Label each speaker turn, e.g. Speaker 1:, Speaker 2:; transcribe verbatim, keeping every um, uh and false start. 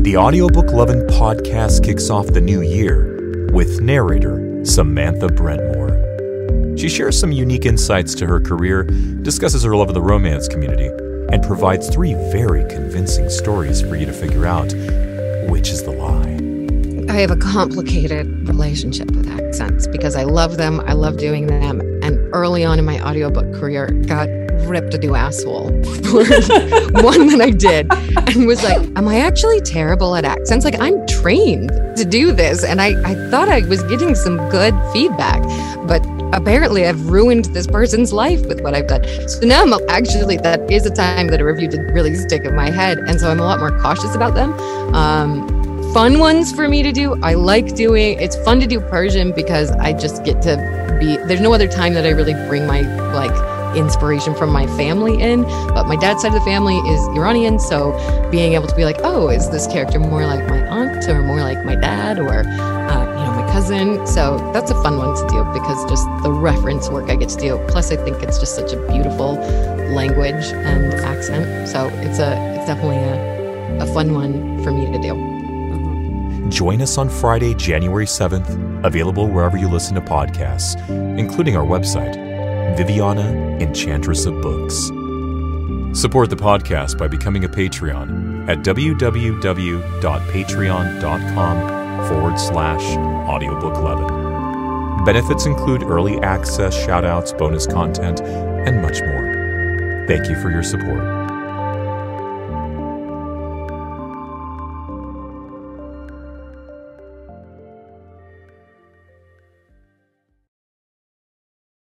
Speaker 1: The Audiobook Lovin' podcast kicks off the new year with narrator Samantha Brentmore. She shares some unique insights to her career, discusses her love of the romance community, and provides three very convincing stories for you to figure out which is the lie.
Speaker 2: I have a complicated relationship with accents because I love them, I love doing them, and early on in my audiobook career got ripped a new asshole for one that I did and was like, am I actually terrible at accents? Like, I'm trained to do this, and I, I thought I was getting some good feedback, but apparently I've ruined this person's life with what I've done. So now I'm actually, that is a time that a review did really stick in my head, and so I'm a lot more cautious about them. Um, fun ones for me to do. I like doing, it's fun to do Persian because I just get to be, there's no other time that I really bring my like inspiration from my family in, but my dad's side of the family is Iranian, so being able to be like, oh, is this character more like my aunt or more like my dad or uh, you know, my cousin? So that's a fun one to do because just the reference work I get to do. Plus, I think it's just such a beautiful language and accent. So it's a it's definitely a, a fun one for me to do.
Speaker 1: Join us on Friday, January seventh, available wherever you listen to podcasts, including our website, Viviana, Enchantress of Books. Support the podcast by becoming a Patreon at www.patreon.com forward slash audiobook11. Benefits include early access, shoutouts, bonus content, and much more. Thank you for your support.